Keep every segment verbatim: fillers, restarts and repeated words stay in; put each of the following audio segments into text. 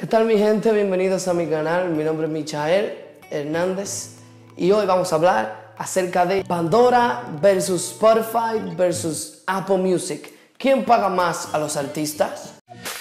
¿Qué tal mi gente? Bienvenidos a mi canal. Mi nombre es Michael Hernández y hoy vamos a hablar acerca de Pandora versus Spotify versus Apple Music. ¿Quién paga más a los artistas?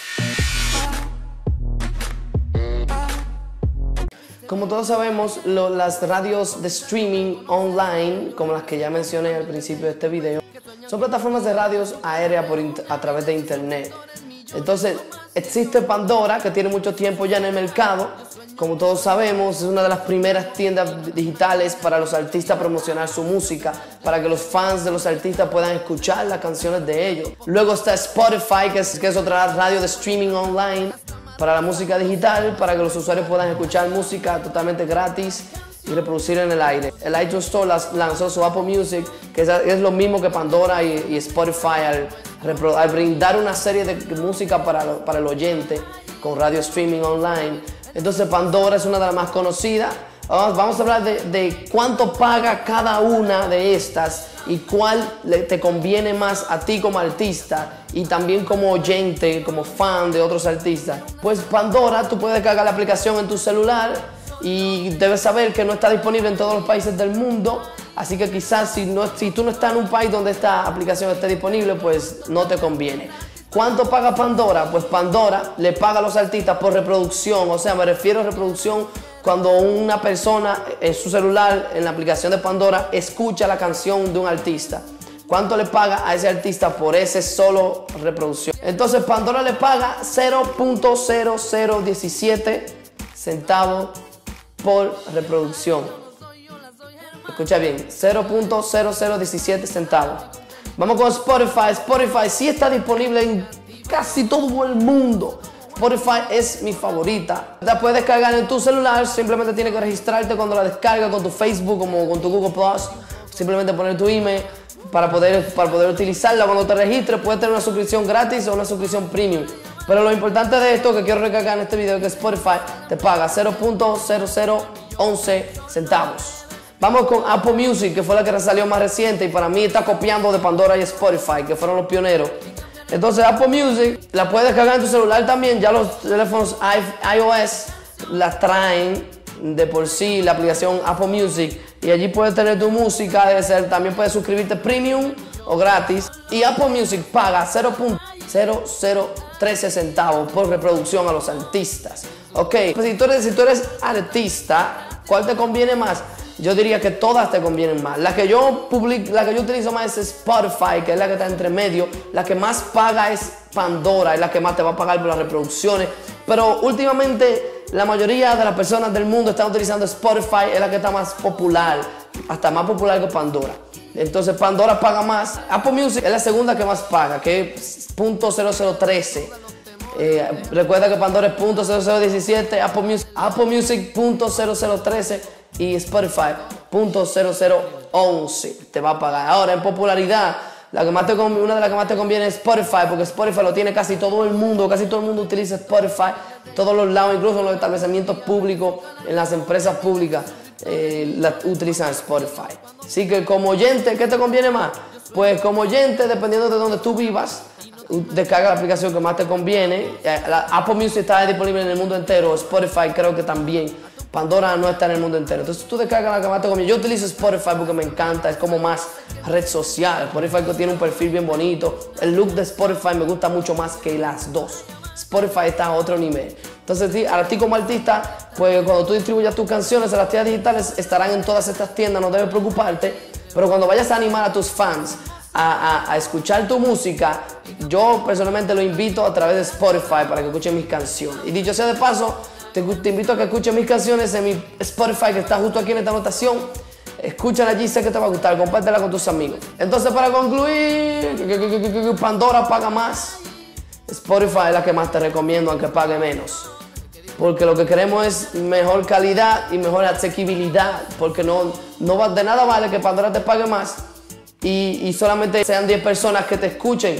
Como todos sabemos, lo, las radios de streaming online, como las que ya mencioné al principio de este video, son plataformas de radios aéreas por a través de internet. Entonces, existe Pandora, que tiene mucho tiempo ya en el mercado. Como todos sabemos, es una de las primeras tiendas digitales para los artistas promocionar su música, para que los fans de los artistas puedan escuchar las canciones de ellos. Luego está Spotify, que es, que es otra radio de streaming online para la música digital, para que los usuarios puedan escuchar música totalmente gratis y reproducirla en el aire. El iTunes Store las, lanzó su Apple Music, que es, es lo mismo que Pandora y, y Spotify al, al brindar una serie de música para, para el oyente con radio streaming online. Entonces Pandora es una de las más conocidas. Vamos, vamos a hablar de, de cuánto paga cada una de estas y cuál le, te conviene más a ti como artista y también como oyente, como fan de otros artistas. Pues Pandora, tú puedes cargar la aplicación en tu celular y debes saber que no está disponible en todos los países del mundo, así que quizás si, no, si tú no estás en un país donde esta aplicación esté disponible, pues no te conviene. ¿Cuánto paga Pandora? Pues Pandora le paga a los artistas por reproducción, o sea, me refiero a reproducción cuando una persona en su celular, en la aplicación de Pandora, escucha la canción de un artista. ¿Cuánto le paga a ese artista por ese solo reproducción? Entonces Pandora le paga cero punto cero cero diecisiete centavos por reproducción. Escucha bien, cero punto cero cero diecisiete centavos. Vamos con Spotify. Spotify sí está disponible en casi todo el mundo. Spotify es mi favorita. La puedes descargar en tu celular, simplemente tienes que registrarte cuando la descargas con tu Facebook como con tu Google Plus. Simplemente poner tu email para poder, para poder utilizarla. Cuando te registres puedes tener una suscripción gratis o una suscripción premium. Pero lo importante de esto que quiero recalcar en este video es que Spotify te paga cero punto cero cero once centavos. Vamos con Apple Music, que fue la que salió más reciente y para mí está copiando de Pandora y Spotify, que fueron los pioneros. Entonces Apple Music la puedes descargar en tu celular también. Ya los teléfonos iOS la traen de por sí, la aplicación Apple Music, y allí puedes tener tu música. Debe ser, también puedes suscribirte premium o gratis. Y Apple Music paga cero punto cero cero trece centavos por reproducción a los artistas. Ok, pues si tú eres, si tú eres artista, ¿cuál te conviene más? Yo diría que todas te convienen más. La que yo publico, la que yo utilizo más es Spotify, que es la que está entre medio. La que más paga es Pandora, es la que más te va a pagar por las reproducciones. Pero últimamente la mayoría de las personas del mundo están utilizando Spotify, es la que está más popular, hasta más popular que Pandora. Entonces Pandora paga más. Apple Music es la segunda que más paga, que es punto cero cero trece. Eh, recuerda que Pandora es punto cero cero diecisiete, Apple Music, Apple Music punto cero cero trece y Spotify punto cero cero once te va a pagar. Ahora en popularidad, la que más te, una de las que más te conviene es Spotify, porque Spotify lo tiene casi todo el mundo, casi todo el mundo utiliza Spotify, todos los lados, incluso en los establecimientos públicos, en las empresas públicas, eh, la, utilizan Spotify. Así que como oyente, ¿qué te conviene más? Pues como oyente, dependiendo de donde tú vivas, descarga la aplicación que más te conviene. La Apple Music está disponible en el mundo entero, Spotify creo que también. Pandora no está en el mundo entero. Entonces tú descargas la que más te conviene. Yo utilizo Spotify porque me encanta, es como más red social. Spotify tiene un perfil bien bonito. El look de Spotify me gusta mucho más que las dos. Spotify está a otro nivel. Entonces a ti como artista, pues cuando tú distribuyas tus canciones a las tiendas digitales, estarán en todas estas tiendas, no debes preocuparte. Pero cuando vayas a animar a tus fans A, a, a escuchar tu música, yo personalmente lo invito a través de Spotify para que escuchen mis canciones. Y dicho sea de paso, te, te invito a que escuches mis canciones en mi Spotify, que está justo aquí en esta anotación. Escúchala allí, sé que te va a gustar, compártela con tus amigos. Entonces, para concluir, Pandora paga más, Spotify es la que más te recomiendo, aunque pague menos. Porque lo que queremos es mejor calidad y mejor asequibilidad, porque no, no va, de nada vale que Pandora te pague más Y, y solamente sean diez personas que te escuchen,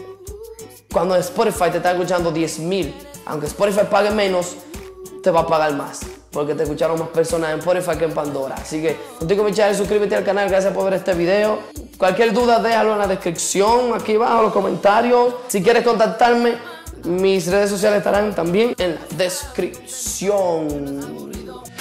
cuando Spotify te está escuchando diez mil. Aunque Spotify pague menos, te va a pagar más, porque te escucharon más personas en Spotify que en Pandora. Así que contigo, Michael, suscríbete al canal, gracias por ver este video. Cualquier duda déjalo en la descripción, aquí abajo, en los comentarios. Si quieres contactarme, Mis redes sociales estarán también en la descripción.